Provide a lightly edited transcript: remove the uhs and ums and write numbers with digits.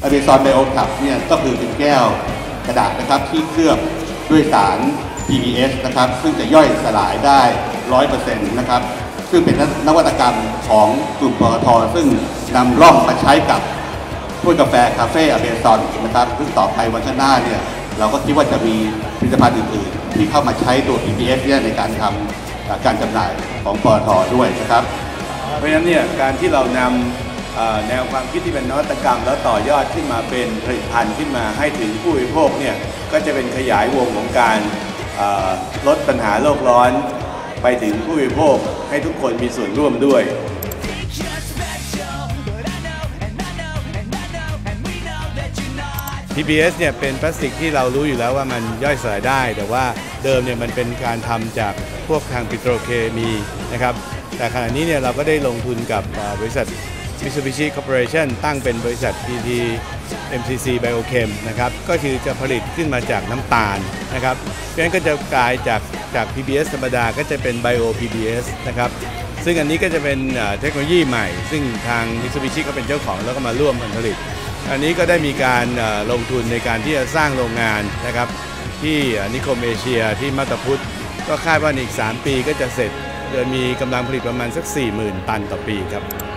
Amazon BioCap เนี่ยก็คือเป็นแก้วกระดาษนะครับที่เคลือบด้วยสาร PBS นะครับซึ่งจะย่อยสลายได้ 100% นะครับซึ่งเป็นนวัตกรรมของกลุ่มปตท.ซึ่งนำร่องมาใช้กับถ้วยกาแฟคาเฟ่อเมซอนนะครับซึ่งต่อไปวันข้างหน้าเนี่ยเราก็คิดว่าจะมีผลิตภัณฑ์อื่นๆที่เข้ามาใช้ตัว PBS เนี่ยในการทำการจำหน่ายของปตท.ด้วยนะครับเพราะฉะนั้นเนี่ยการที่เรานำแนวความคิดที่เป็นนวัตกรรมแล้วต่อยอดขึ้นมาเป็นผลิตภัณฑ์ขึ้นมาให้ถึงผู้บริโภคเนี่ยก็จะเป็นขยายวงของการลดปัญหาโลกร้อนไปถึงผู้บริโภคให้ทุกคนมีส่วนร่วมด้วย PBS เนี่ยเป็นพลาสติกที่เรารู้อยู่แล้วว่ามันย่อยสลายได้แต่ว่าเดิมเนี่ยมันเป็นการทำจากพวกทางปิโตรเคมีนะครับแต่ขณะนี้เนี่ยเราก็ได้ลงทุนกับบริษัท Mitsubishi Corporation ตั้งเป็นบริษัท PT MCC Biochem นะครับก็คือจะผลิตขึ้นมาจากน้ำตาลนะครับเพราะฉะนั้นก็จะกลายจาก PBS ธรรมดาก็จะเป็น Bio PBS นะครับซึ่งอันนี้ก็จะเป็นเทคโนโลยีใหม่ซึ่งทาง Mitsubishi ก็เป็นเจ้าของแล้วก็มาร่วมผลิตอันนี้ก็ได้มีการลงทุนในการที่จะสร้างโรงงานนะครับที่นิคมเอเชียที่มาตาพุทธก็คาดว่าอีก3 ปีก็จะเสร็จโดยมีกำลังผลิตประมาณสัก 40,000 ตันต่อปีครับ